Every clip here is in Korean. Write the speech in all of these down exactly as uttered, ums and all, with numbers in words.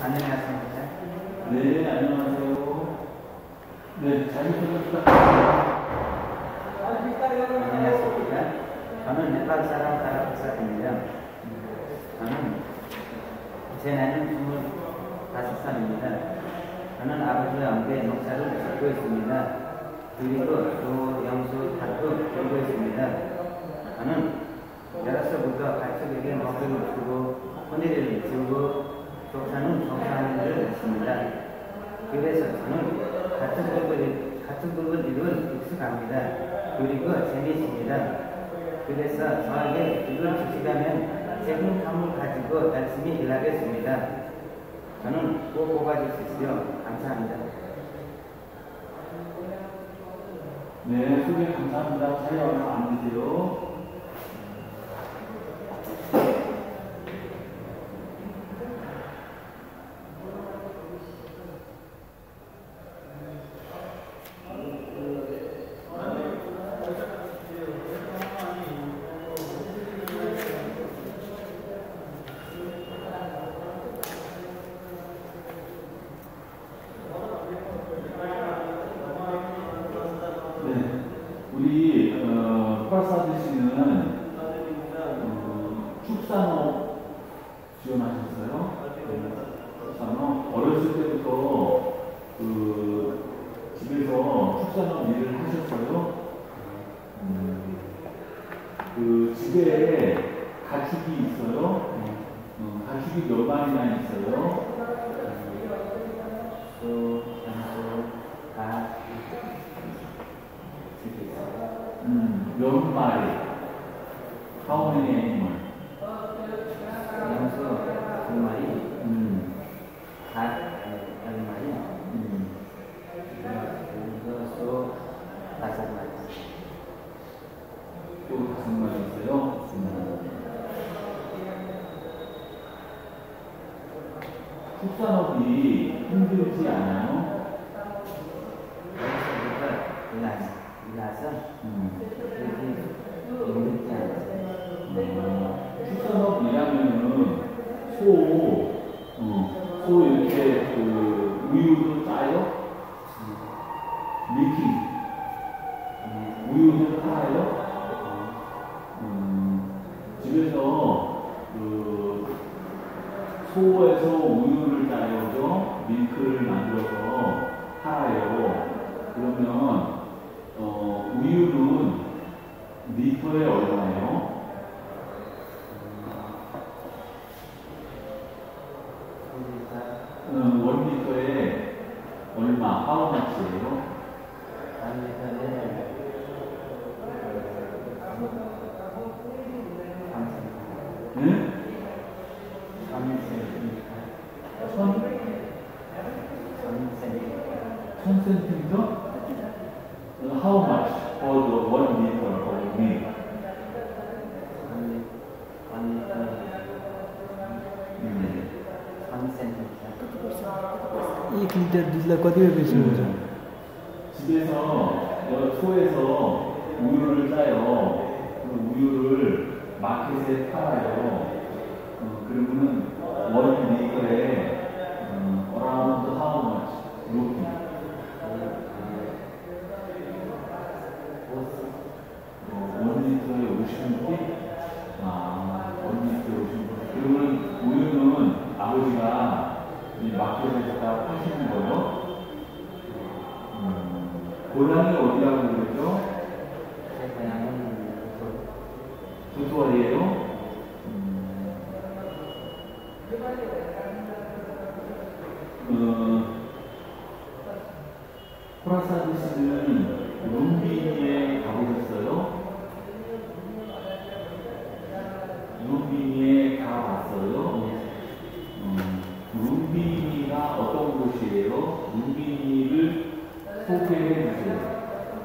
안녕하십니까? 네, 안녕하세요. 네, 잘 부탁드립니다. 안녕하십니까? 저는 네팔 사람 다락사입니다. 저는 제 나이는 스물다섯 살입니다. 저는 아버지와 함께 목사를 짓고 있습니다. 그리고 또 영수 학교 들고 있습니다. 저는 여러 살부터 가족에게 먹이를 주고 혼인을 주고 조사는 조사하는 일을 했습니다. 그래서 저는 가축복을, 가축복을 이룬 익숙합니다. 그리고 재미있습니다. 그래서 저에게 이걸 주시다면 책임감을 가지고 열심히 일하겠습니다. 저는 꼭 뽑아주십시오. 감사합니다. 네, 소개 감사합니다. 자리 와서 앉으세요. 우리 어, 프라사드 씨는 어, 축산업 지원하셨어요? 축산업 어렸을 때부터 그 집에서 축산업 일을 하셨어요? 음, 그 집에 가축이 있어요? 어, 가축이 몇 마리나 있어요? 소, 양소, 닭, 음, 몇 마리? How many animals? 양소 두 마리, 음, 닭 한 마리, 음. 그리고 소 다섯 마리. 또 다섯 마리 있어요? 음. 축산업이 힘들지 않아요? 어려서부터 일하서, 일하서 음. 그렇게 힘들지 않아요. 음. 축산업 일하면은 소, 어, 소 이렇게 그 우유도 짜요? 밀킹. 네. 우유도 팔아요? 음. 집에서 그 소에서 우유를 짜요, 밀크를 만들어서 팔아요. 그러면 어, 우유는 리터에 얼마예요? 음, 원 리터에 얼마? How much예요? 한 리터에 응? 삼 센티미터. 천? 삼 센티미터. 천 센티미터? How much for the one liter of milk? 한 리터. 음. 삼 센티미터. एक लिटर दुधलाई कति रुपियाँ बेच्नुहुन्छ? 집에서 어, 소에서 우유를 짜요. 그 우유를 마켓에 팔아요. 어, 그러면은 원 리터에 어, around how much? 루피. 어, 원 리터에 오십 루피? 아, 원 리터에 오십 루피. 그러면 우유는 아버지가 이 마켓에다가 파시는 거요? 음, 고향이 어디라고 그러죠? 제 고향은 도토리예요? 음, 어, 프라사드 씨는 룸비니에 가보셨어요? 룸비니에 가봤어요? 음, 룸비니가 어떤 곳이에요? 룸비니를 소개해 주세요.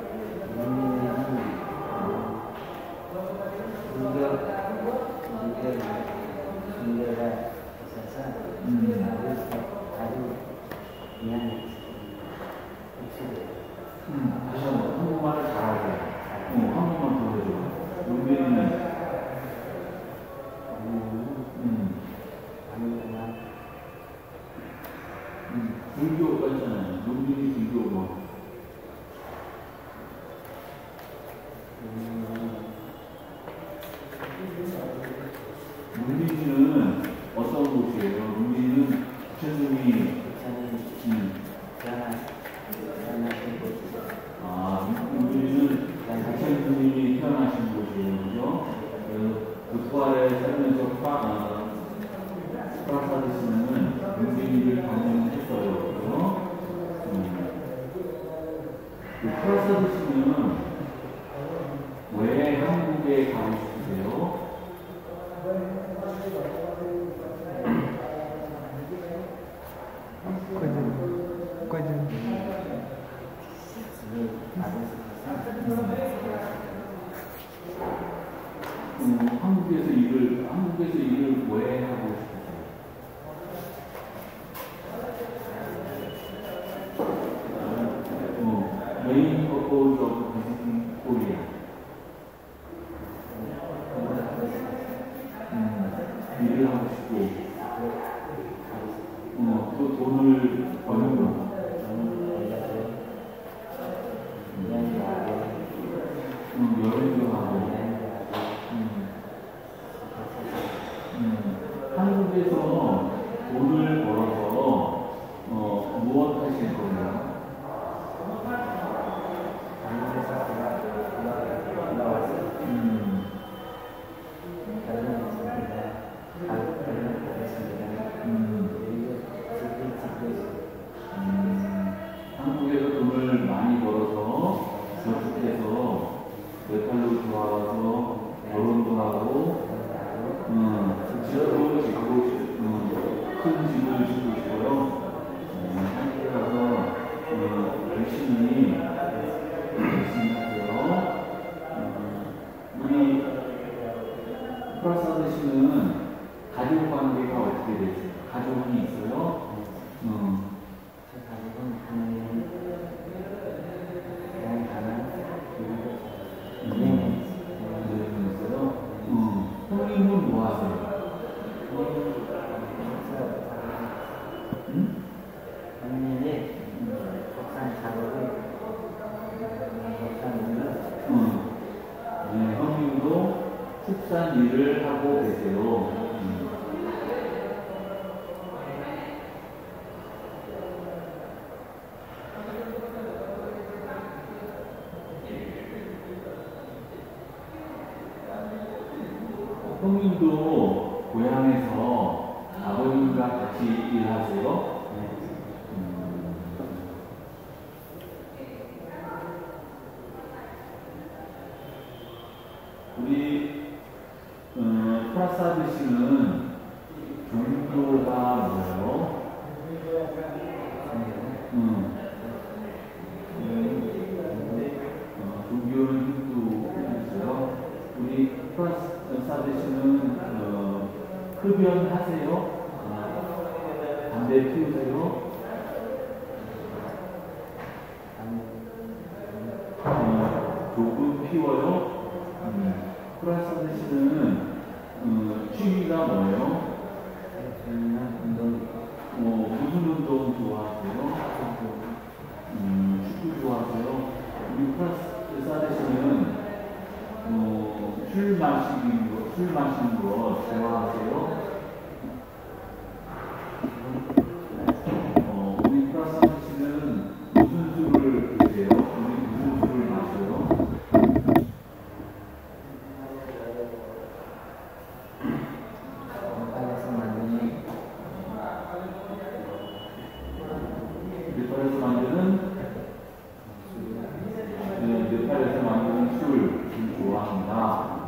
음, 다시 한번 한국말을 잘하게. 어, 한국말 더 해줘. 룸비니는 음, 프라사드 씨는 왜 한국에 가고 싶으세요? 과장, 과장. 집을 받을 수 있어서 음, 한국에서 일을 한국에서 일을 왜 하고 싶으세요? 어, 메인 퍼포즈 오브 비지팅 코리아. 음, 일을 하고 싶고, 어, 또 돈을 버는 거. 음, 여행도 하고. 음, 음, 한국에서 돈을 벌어서 어, 무엇 하실 거예요? 음, 음, 한국에서 돈을 많이 벌어서 저축해서 네팔로 들어와서 결혼도 하고, 음, 집도 짓고, 싶- 음, 큰 집을 짓고 싶어요. 음, 한국에 가서 음, 열심히 열심히 하세요. 음, 우리 프라사드 씨는 가족 관계가 어떻게 되세요? 가족이 있어요? 음. 제 가족은 부모님, 그냥 가는 그리고 은행에 네, 있어요? 음. 형님은 뭐 하세요? 응? 언니는 독산 작업을 독산 일을 응. 네, 형님도 축산 일을 하고 계세요. 음. 형님도 고향에서 아버님과 같이 일하세요? 음. 우리 어, 프라사드 씨는 종교가 뭐예요? 음. 어, 종교는 힌두교죠. 우리 프라사드 씨는 어, 흡연하세요? 어, 담배 피우세요? 어, 조금 피워요? 음. 프라사드 씨는 음, 취미가 뭐예요? 저희는 운동 어, 무슨 운동 좋아하세요? 음, 축구 좋아하세요? 우리 프라사드 씨는 어, 술 마시는 거, 술 마시는 거 좋아하세요? 어, 우리 프라사드 씨는 무슨 술을 드세요? 우리 무슨 술을 마셔요? नेपा에서 만드는 네팔에서 만드는 네, 네팔에서 만드는 술을 좋아합니다.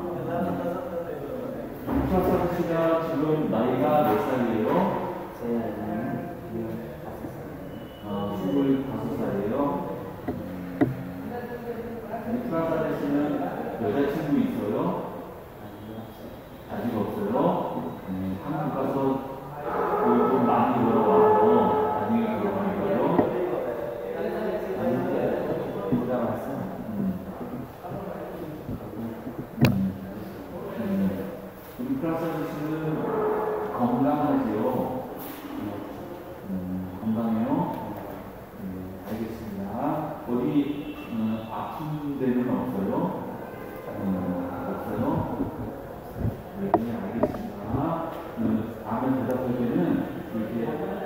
프라사드 씨가 지금 나이가 몇 살이에요? 제 아이는 스물다섯 살입니다. 어, 스물다섯 살이에요. 우리 프라사드 씨는 여자친구 있어요? 아직 없어요. 음, 한국 가서 그 돈 많이 벌어와서 나중에 결혼할 거예요. 돌아와서 음. 음. 음. 우리 프라사드 씨는 건강하지요? 음, 건강해요? 음, 알겠습니다. 어디 음, 아픈 데는 없어요? 음, 없어요? 네, 알겠습니다. 음, 다음에 대답할 때는 이렇게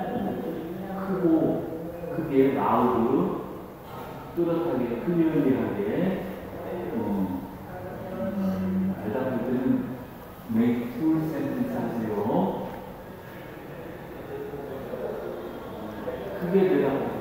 크고 크게 라우드 뚜렷하게 클리어리하게 음, 음, 대답할 때는 make full sentence 하세요. 크게 대답